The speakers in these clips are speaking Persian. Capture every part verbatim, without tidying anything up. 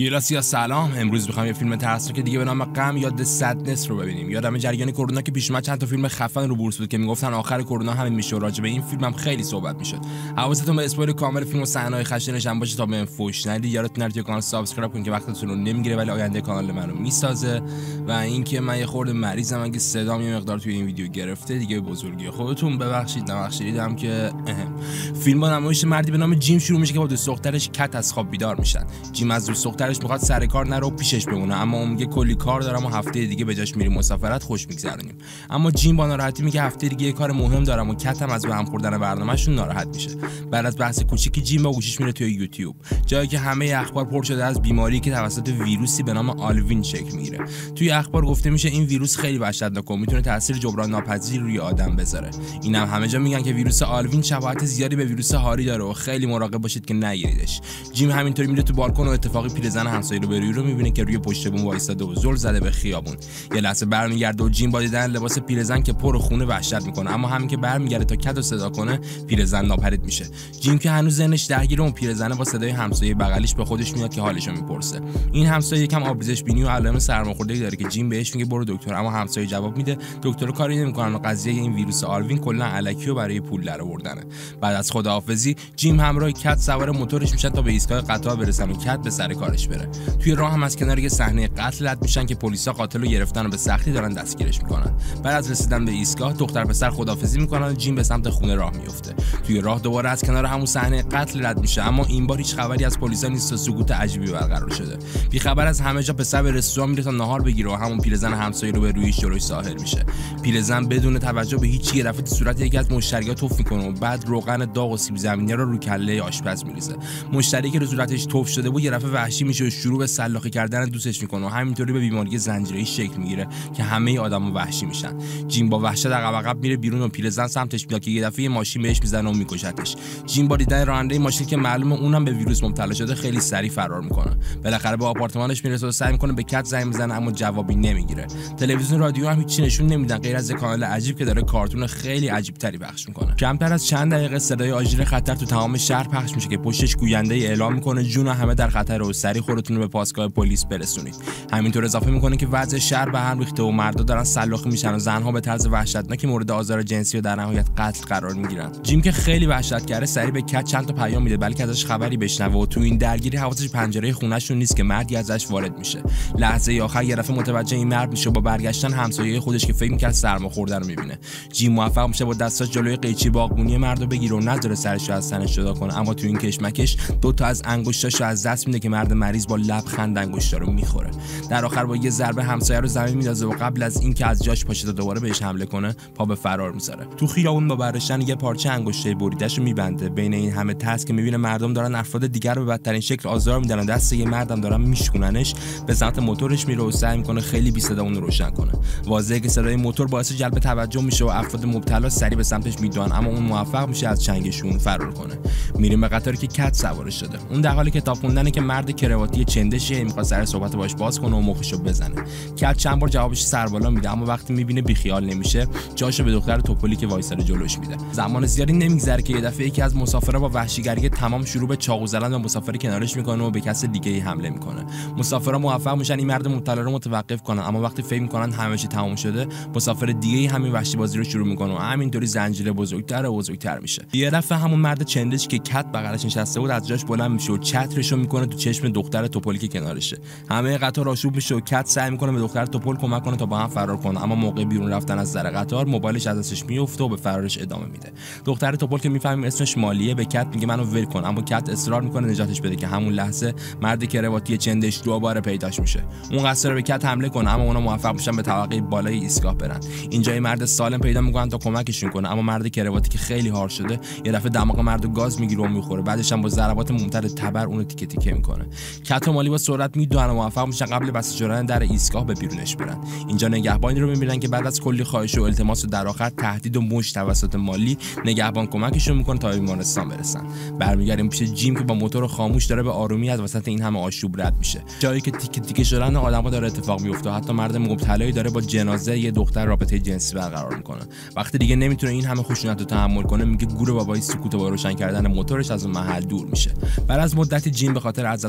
گیلاسیا سلام. امروز می‌خوام یه فیلم ترسناک دیگه به نام غم یا د سدنس رو ببینیم. یادم جریان کرونا که پیش اومد چند تا فیلم خفن رو بورس بود که میگفتن آخر کرونا همین میشه و راجع به این فیلم هم خیلی صحبت میشد. حواستون به اسپویل کامل فیلم و صحنه‌های خشنش هم باشه تا به فوش ندید. یادتون نره کانال سابسکرایب کنید که وقتتون رو نمیگیره ولی آینده کانال منو میسازه. و اینکه من یه خورده مریضم، اگه صدام یه مقدار توی این ویدیو گرفته دیگه به بزرگی خودتون ببخشید. نبخشیدم که فیلم با نمایش مردی به نام جیم شروع میشه که با دوست دخترش کت از خواب بیدار میشن. جیم از دوست دخترش میخواد سر کار نره و پیشش بمونه، اما اون میگه کلی کار دارم و هفته دیگه به جاش میریم مسافرت خوش میگذرونیم. اما جیم با ناراحتی میگه هفته دیگه یه کار مهم دارم و کتم از به هم خوردن برنامه‌شون ناراحت میشه. بعد از بحث کوچیکی جیم با گوشیش میره توی یوتیوب، جایی که همه اخبار پر شده از بیماری که توسط ویروسی به نام آلوین شکل میگیره. توی اخبار گفته میشه این ویروس خیلی وحشتناک و میتونه تاثیر جبران ناپذیری روی آدم بذاره. اینم همه جا میگن که ویروس آلوین شباهت زیادی به ویروس هاری داره و خیلی مراقب باشید که نگیریدش. جیم همینطوری میره تو بالکن و اتفاقی پیرزن همسایه رو به روی رو میبینه که روی پشت بوم وایساده و زل زده به خیابون. یه لحظه برمیگرده و جیم با دیدن لباس پیرزن که پر خونه وحشت میکنه، اما همین که برمیگرده تا کدو صدا کنه پیرزن ناپدید میشه. جیم که هنوز ذهنش درگیر اون پیرزنه با صدای همسایه بغلیش به خودش میاد که حالشو میپرسه. این همسایه یکم آبریزش بینی و علائم سرماخوردگی داره که جیم بهش میگه برو دکتر، اما همسایه جواب میده دکتر کاری نمیکنن و قضیه این ویروس آلوین کلا الکی و برای پول درآوردنه. بعد از خداحافظی جیم همراه کت سوار موتورش میشن تا به ایستگاه قطار برسن و کت به سر کارش بره. توی راه هم از کنار یه صحنه قتل رد میشن که پلیسا قاتل رو گرفتن و به سختی دارن دستگیرش میکنن. بعد از رسیدن به ایستگاه دختر پسر خداحافظی میکنن و جیم به سمت خونه راه میفته. توی راه دوباره از کنار همون صحنه قتل رد میشه، اما این بار هیچ خبری از پلیسا نیست و سکوت عجیبی برقرار شده. بی خبر از همه جا پسر به رستوران میره تا ناهار بگیره و همون پیرزن همسایه رو به رویش جلوش ظاهر میشه. پیرزن بدون توجه به هیچ چیزی رفت صورت یکی از مشتری‌ها توف میکنه و بعد روغن داغ و سیب زمینی رو رو کله آشپز میریزه. مشتری که رو صورتش توف شده بود یه دفعه وحشی میشه و شروع به سلاخی کردن دوستش میکنه و همینطوری به بیماری زنجیره‌ای شکل میگیره که همه آدما وحشی میشن. جیم با وحشت عقب عقب میره بیرون و پیرزن سمتش میاد که یه دفعه ماشین بهش میزنه و میکشتش. جیم با دیدن راننده ماشین که معلومه اونم به ویروس مبتلا شده خیلی سریع فرار میکنه. بالاخره به آپارتمانش میرسه و سعی میکنه به کت زنگ بزنه اما جوابی نمیگیره. تلویزیون رادیو هم هیچی نشون نمیدن غیر از کانال عجیب که داره کارتون خیلی عجیب تری پخش میکنه. کمتر از چند دقیقه صدای آژیر خطر تو تمام شهر پخش میشه که پشتش گوینده اعلام میکنه جون همه در خطر و سریع خودتون رو به پاسگاه پلیس برسونید. همینطور اضافه میکنه که وضع شهر به هم ریخته و مردا دارن سلاخی میشن و زنها به طرز وحشتناکی مورد آزار جنسی و در نهایت قتل قرار میگیرن. جیم که خیلی وحشت کرده سریع به کت چند تا پیام میده بلکه ازش خبری بشنوه و تو این درگیری حواسش پنجره خونه‌شون نیست که مردی ازش وارد میشه. لحظه آخر یه دفعه متوجه این مرد میشه و با برگشتن همسایه خودش که فکر میکرد سرماخورده رو میبینه. جیم موفق میشه با دستاش جلوی قیچی باغبونی مردو بگیره و نذاره سرش رو از تنش جدا کنه، اما تو این کشمکش دو تا از انگشتاشو از دست میده که مرد مریض با لبخند انگشتا رو میخوره. در آخر با یه ضربه همسایه رو زمین میندازه و قبل از اینکه از جاش پاشه تا دوباره بهش حمله کنه پا به فرار میذاره. تو خیابون با برداشتن یه پارچه انگشته بریده‌ش رو میبنده. بین این همه تاس که میبینه مردم دارن افراد دیگر رو به بدترین شکل آزار میدن و دست یه مردم دارن میشکوننش، به سمت موتورش میره و سعی میکنه خیلی بی صدا اون رو روشن کنه. واضحه که صدای موتور باعث جلب توجه میشه و افراد مبتلا سریع به سمتش میدوئن، اما اون موفق میشه از چنگشون فرار کنه. میریم به قطاری که کت سوارش شده. اون در حال کتاب خوندنه که مرد کرواتی چندشی میخواد سر صحبت باش باز کنه و مخشو بزنه. کت چند بار جوابش سربالا میده، اما وقتی میبینه بیخیال نمیشه جاشو به دختر توپلی که وایساده جلوش میده. زمان زیادی نمیگذره که یه دفعه یکی از مسافرها با وحشیگری تمام شروع به چاقو زدن به مسافر کنارش میکنه و به کس دیگه ای حمله میکنه. مسافرها موفق میشن این مرد مبتلا رو متوقف کنن، اما وقتی فکر میکنن همه چی تمام شده مسافر دیگه ای همین وحشی بازی رو شروع میکنه و همینطوری زنجیره بزرگتر و بزرگتر میشه. یه دفعه همون مرد چندش که کت بغلش نشسته بود از جاش بلند میشه و چترشو میکنه تو چشم دختر توپلی که کنارشه. همه قطار آشوب میشه و کت سعی میکنه به دختر توپل کمک کنه تا با هم فرار کنه، اما موقع بیرون رفتن از در قطار موبایلش از دستش میفته و به فرارش ادامه میده. دختر توپل که میفهمیم اسمش مالیه به کت میگه منو ول کن، اما کت اصرار میکنه نجاتش بده که همون لحظه مرد کرواتی چندش دوباره پیداش میشه. اون قصر به کت حمله کنه، اما اونا موفق میشن به طبقه بالای ایستگاه برن. اینجا مرد سالم پیدا میکنن تا کمکشون کنه، اما مرد کرواتی که خیلی هار شده یه دفعه دماغ مردو گاز میگیره و میخوره. بعدش هم با ضربات ممتد تبر اونو تیکه تیکه میکنه. کت و مالی با سرعت میدوئن و موفق میشن قبل بسته شدن در ایستگاه به بیرونش برن. اینجا نگهبانی رو میبینن که بعد از کلی خواهش و التماس و در آخر تهدید و مشت توسط مالی نگهبان کمکشون میکنه تا بیمارستان برسن. برمیگردیم پیش جیم که با موتور خاموش داره به آرومی از وسط این همه آشوب رد میشه. جایی که تیکه تیکه شدن آدم‌ها داره اتفاق میفته، حتی مرد مبتلایی داره با جنازه یه دختر رابطه جنسی برقرار میکنه. وقتی دیگه نمیتونه این همه خشونت رو تحمل کنه میگه گور بابای سکوت با روشن کردن موتورش از اون محل دور میشه. بعد از مدتی جیم به خاطر از دست دادن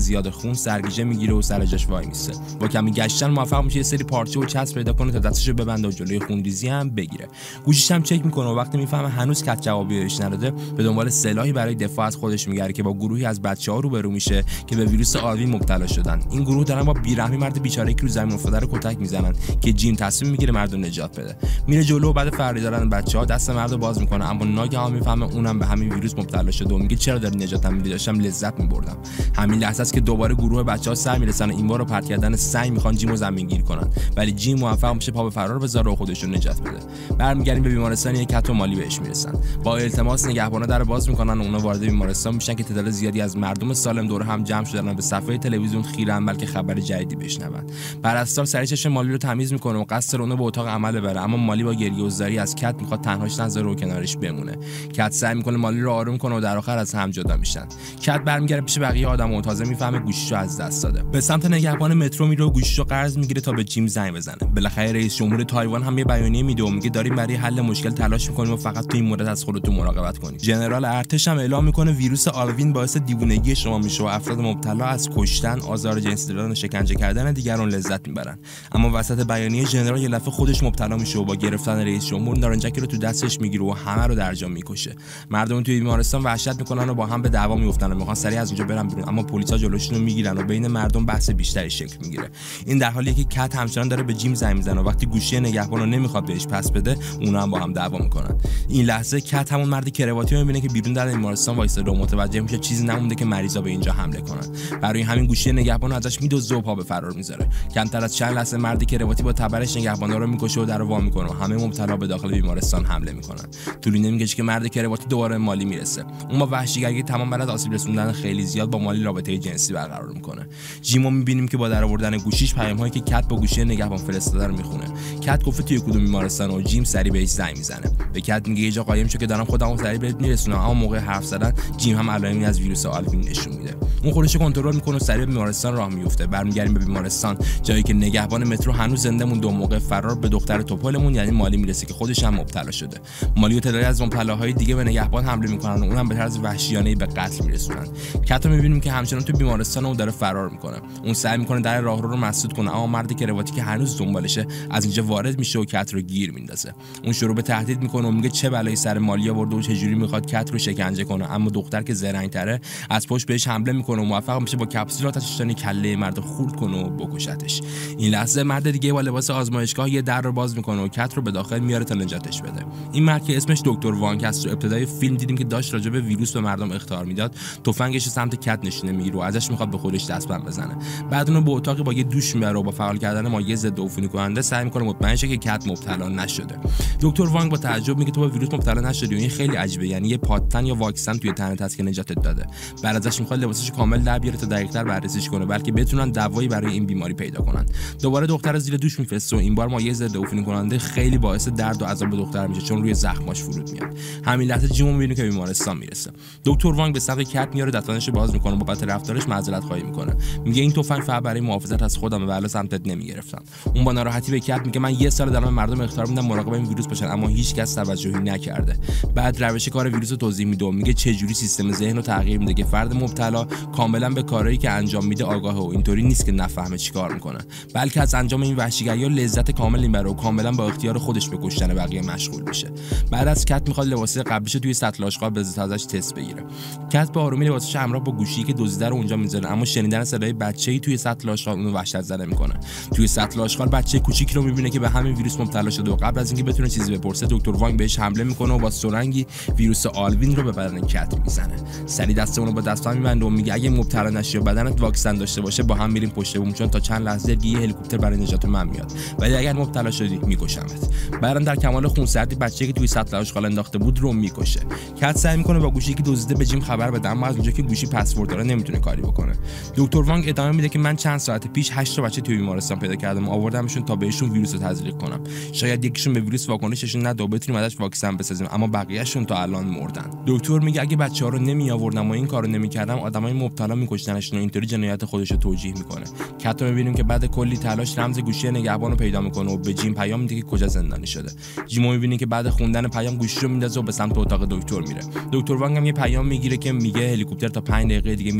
زیاد خون سرگیجه میگیره و سر جاش وای میسه. با کمی گشتن موفق میشه یه سری پارچه و چسب پیدا کنه تا دستشو ببنده و جلوی خونریزی هم بگیره. گوشیش هم چک میکنه و وقتی میفهمه هنوز کت جوابی بهش نداده به دنبال سلاحی برای دفاع از خودش میگره که با گروهی از بچه‌ها روبرو میشه که به ویروس آلوین مبتلا شدن. این گروه دارن با بیرحمی مرد بیچاره‌ای که رو زمین افتاده رو کتک میزنن که جیم تصمیم میگیره مرد رو نجات بده. میره جلو و بعد فراری دارن بچه‌ها دست مرد رو باز میکنه، اما ناگهان میفهمه اونم به همین ویروس مبتلا شده و میگه چرا داری نجاتم میدی؟ داشتم لذت میبردم. همین لحظه است که دوباره گروه بچه‌ها سر میرسن و این بار رو پرت کردن سعی میخوان جیم رو زمینگیر کنن، ولی جیم موفق میشه پا به فرار بذاره و خودش رو نجات بده. برمیگردیم به بیمارستان، یک کت و مالی بهش میرسن. با التماس نگهبانا در باز میکنن و اونا وارد بیمارستان میشن که تعداد زیادی از مردم سالم دور هم جمع شدن و به صفحه تلویزیون خیرن بلکه خبر جدیدی بشنون. پرستار سریع چشم مالی رو تمیز میکنه و قصد اونو به اتاق عمل ببره، اما مالی با گریه و زاری از کت میخواد تنهاش نذاره و کنارش بمونه. کت سعی میکنه مالی رو آروم کنه و در آخر از هم جدا میشن. کت برمیگره پیش بقیه آدما و تازه میفهمه گوشیشو از دست داده. به سمت نگهبان مترو میره و گوشیشو قرض میگیره تا به جیم زنگ بزنه. بالاخره رئیس جمهور تایوان هم یه بیانیه میده و میگه داریم برای حل مشکل تلاش میکنیم و فقط تو این مورد از خودتون مراقبت کنید. ژنرال ارتش هم اعلام میکنه ویروس آلوین باعث دیوونگی شما میشه و افراد مبتلا از کشتن، آزار جنسی دادن و شکنجه کردن دیگران لذت میبرن. اما وسط بیانیه ژنرال یه لحظه خودش مبتلا میشه و با گرفتن رئیس جمهور نارنجکی رو تو دستش میگیره و همه رو در جا میکشه. مردم توی بیمارستان وحشت میکنن و با هم به دعوا میافتن و میخوان سریع از اونجا برن بیرون، اما پلیسا جلوشون رو میگیرن و بین مردم بحث بیشتری شکل میگیره. این در حالیه که کت همچنان داره به جیم زنگ میزنه و وقتی گوشی نگهبان رو نمیخواد بهش پس بده اونا هم با هم دعوا میکنن. این لحظه کت همون مرد کرواتی رو میبینه که بیرون در بیمارستان وایساده و متوجه میشه چیزی نمونده که مریضا به اینجا حمله کنن. برای همین گوشی نگهبان ازش میدزده و پا به فرار میذاره. کمتر از چند لحظه مرد کرواتی با تبرش نگهبانا رو میکشه و درو وا میکنه و همه مبتلا به داخل بیمارستان حمله میکنن. طولی نمیکشه که مرد کرواتی دوباره مالی میرسه. اون با وحشیگری تمام بعد از آسیب رسوندن خیلی زیاد با مالی رابطه جنسی برقرار میکنه. جیمو میبینیم که با درآوردن گوشیش پیام‌هایی که کت با گوشی نگهبان فرستاده رو میخونه. کت گفته توی کدوم بیمارستان و جیم سری بهش زنگ میزنه. به کت میگه یه جا قایم شو که دارم خودمو سری بهت میرسونم، اما موقع حرف زدن جیم هم علائمی از ویروس آلوین نشون میده. اون خودش رو کنترل میکنه و سری به بیمارستان راه میفته. برمیگردیم به بیمارستان، جایی که نگهبان مترو هنوز زنده مونده و موقع فرار به دختر توپلمون یعنی مالی میرسه که خودش هم مبتلا شده. مالی و تعدادی از مبتلاهای دیگه به نگهبان حمله میکنن و اونم به طرز وحشیانه‌ای به قتل میرسونن. کت رو میبینیم که همچنان تو بیمارستان اون داره فرار میکنه. اون سعی میکنه در راهرو رو مسدود کنه، اما مرد کرواتی که هنوز دنبالشه از اینجا وارد میشه و کت رو گیر میندازه. اون شروع به تهدید میکنه و میگه چه بلایی سر مالی آورده و چجوری میخواد کت رو شکنجه کنه، اما دختر که زرنگ‌تره از پشت بهش حمله میکنه و موفق میشه با کپسول آتش نشانی کله مرد خورد کنه و بکشتش. این لحظه مرد دیگه با لباس آزمایشگاه یه در رو باز میکنه و کت رو به داخل میاره تا نجاتش بده. این مرد که اسمش دکتر وانگ است و ابتدای فیلم دیدیم که داشت راجع به ویروس به مردم اخطار میداد، تفنگش رو سمت کت نشونه میگیره و ازش میخواد به خودش دستبند بزنه. بعد اونو به اتاقی با یه دوش میبره و با فعال کردن مایع ضد عفونی کننده سعی میکنه مطمئن شه که کت مبتلا نشده. دکتر وانگ با تعجب میگه تو با ویروس مبتلا نشدی و این خیلی عجیبه، یعنی یه پادتن یا واکسن توی تنت هست که نجاتت داده. بعد ازش میخواد لباسش کامل در بیاره تا دقیق‌تر بررسیش کنه بلکه بتونن دوایی برای این بیماری پیدا کنن. دوباره دختر رو زیر دوش میفرسته و این بار مایع ضد عفونی کننده خیلی باعث درد و عذاب دختر میشه چون روی زخماش فرود میاد. همین لحظه جیمو میبینه که بیمارستان میرسه. دکتر وانگ به سمت کت میاره، دستانش باز میکنه و بابت رفتارش معذرت خواهی میکنه. میگه این تفنگ فقط برای محافظت از خودمه و الا سمتت نمیگرفتم. اون با ناراحتی به کت میگه من یه سال دارم مردم اختار میدم مراقب این ویروس باشن اما هیچ کس توجهی نکرده. بعد روش کار ویروس رو توضیح میده و میگه چه جوری سیستم ذهن رو تغییر میده که فرد مبتلا کاملا به کارهایی که انجام میده آگاهه و اینطوری نیست که نفهمه چیکار میکنه، بلکه از انجام این وحشیگری‌ها لذت کامل میبره و کاملا با اختیار خودش به کشتن بقیه مشغول بشه. بعد از کت میخواد لباس قبلیش توی سطل آشغال بذاره ازش تست بگیره. کت با آرومی لباسش همراه با گوشی که دزدیده رو اونجا میذاره، اما شنیدن صدای بچه‌ای توی سطل آشغال اونو وحشت زده میکنه. توی سطل آشغال بچه کوچیکی رو میبینه که به همین ویروس مبتلا شده و قبل از اینکه بتونه چیزی بپرسه دکتر وانگ بهش حمله میکنه و با سرنگی ویروس آلوین رو به بدن کت میزنه. سری دست اون رو با دستام میبنده و میگه اگه مبتلا نشی و بدنت واکسن داشته باشه با هم میریم پشت بوم، چون تا چند لحظه دیگه هلیکوپتر برای نجات من میاد، ولی اگر مبتلا شدی میکشمت. بعدم در کمال خونسردی بچه‌ای که توی سطل آشغال انداخته بود رو میکشه. کت سعی میکنه با گوشی که دزدیده به جیم خبر بده، اما از اونجا که گوشی پسورد داره نمیتونه کاری بکنه. دکتر وانگ ادامه میده که من چند ساعت پیش هشت تا بچه توی بیمارستان پیدا کردم، آوردمشون تا بهشون ویروس رو تزریق کنم. شاید یکیشون به ویروس واکنششون نده و بتونیم ازش واکسن بسازیم، اما بقیه‌شون تا الان مردن. دکتر میگه اگه بچه‌ها رو نمی آوردم و این کارو نمیکردم آدمای مبتلا میکشتنشون و اینطوری جنایت خودش رو توجیه میکنه. کت رو میبینیم که بعد کلی تلاش رمز گوشی نگهبان رو پیدا میکنه و به جیم پیام میده که کجا زندانی شده. جیم میبینه که بعد خوندن پیام گوشی رو میندازه و به سمت اتاق دکتر میره. دکتر وانگ هم یه پیام میگیره که میگه هلیکوپتر تا پنج دقیقه دیگه میرسه و وقتی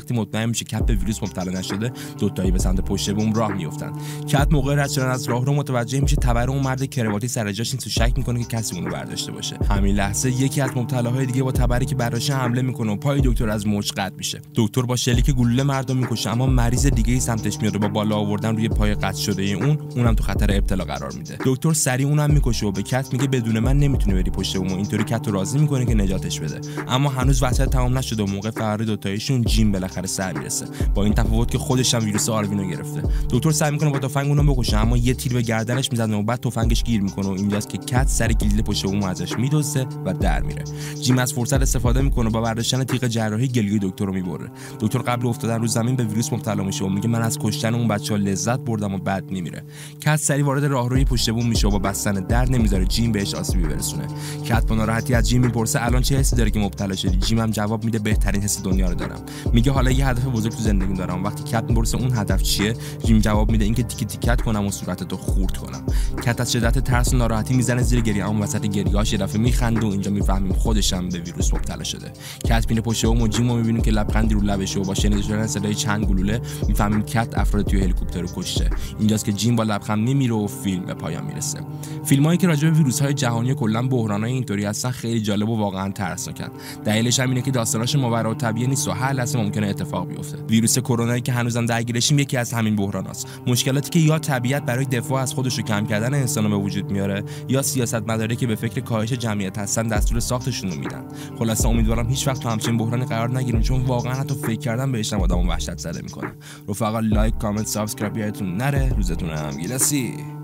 وقتی مطمئن میشه کت به ویروس مبتلا نشده، دوتایی به سمت پشت بوم راه میافتن. کت موقع رد شدن از راهرو متوجه میشه تبر اون مرد کرواتی سر جاش نیست و شک میکنه که کسی اون رو برداشته باشه. همین لحظه یکی از مبتلاهای دیگه با تبری که براش حمله میکنه و پای دکتر از موج قطع میشه. دکتر با شلیک گلوله مردم میکشه، اما مریض دیگه سمتش میاد و با بالا آوردن روی پای قطع شده اون اونم تو خطر ابتلا قرار میده. دکتر سریع اونم میکشه و به کت میگه بدون من نمیتونه بری پشت بوم. اینطوری کت رو راضی میکنه که نجاتش بده. اما هنوز وضعیت تمام نشده و موقع فرار دوتایشون جیم بالاخره سر میرسه، با این تفاوت که خودش هم ویروس آروینو گرفته. دکتر سعی میکنه با تفنگ اونو بکشه، اما یه تیر به گردنش میزنه و بعد تفنگش گیر میکنه و اینجاست که کت سر کلید پشت بوم ازش میدوزه و در میره. جیم از فرصت استفاده میکنه و با برداشتن تیغ جراحی گلوی دکتر رو میبره. دکتر قبل افتادن رو زمین به ویروس مبتلا میشه و میگه من از کشتن اون بچه‌ها لذت بردم و بعد میمیره. کت سری وارد راهروی پشت بوم میشه و با بستن در نمیذاره جیم بهش آسیبی برسونه. کت با ناراحتی از جیم میپرسه الان چه حسی داره که مبتلا شدی؟ جیم هم جواب میده بهترین حس دنیا رو دارم. میگه حالا یه هدف بزرگ تو زندگیم دارم. وقتی کت میپرسه اون هدف چیه، جیم جواب میده اینکه تیک تیکت کنم و صورتتو خورد کنم. کت از شدت ترس و ناراحتی میزنه زیر گریه، اما وسط گریه‌اش یه دفعه میخنده و اینجا میفهمیم خودش هم به ویروس مبتلا شده. کت میره پشت بوم و جیم رو میبینیم که لبخندی رو لبشه و با شنیده شدن صدای چند گلوله میفهمیم کت افراد توی هلیکوپتر رو کشته. اینجاست که جیم با لبخند میمیره و فیلم به پایان میرسه. فیلمایی که راجع به ویروس‌های جهانی و کلا بحران‌های اینطوری هستن خیلی جالب و واقعا ترسناکن. دلیلش هم اینه که داستاناش ماورا الطبیعه نیست و هر لحظه ممکنه اتفاق بیفته. ویروس کرونایی که هنوزم درگیرشیم یکی از همین بحراناست. مشکلاتی که یا طبیعت برای دفاع از خودش رو کم کردن انسان‌ها به وجود میاره یا سیاستمدارایی که به فکر کاهش جمعیت هستن دستور ساختشون رو میدن. خلاصه امیدوارم هیچ وقت تو همچین بحرانی قرار نگیریم، چون واقعا حتی فکر کردن بهش هم آدمو وحشت زده میکنه. رفقا لایک، کامنت، سابسکرایب یادتون نره. روزتون هم گیلسی.